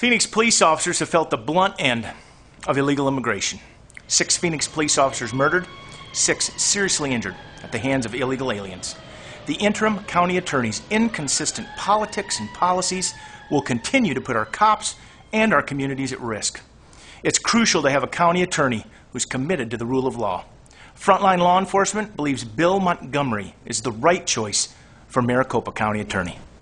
Phoenix police officers have felt the blunt end of illegal immigration. 6 Phoenix police officers murdered, 6 seriously injured at the hands of illegal aliens. The interim county attorney's inconsistent politics and policies will continue to put our cops and our communities at risk. It's crucial to have a county attorney who's committed to the rule of law. Frontline law enforcement believes Bill Montgomery is the right choice for Maricopa County Attorney.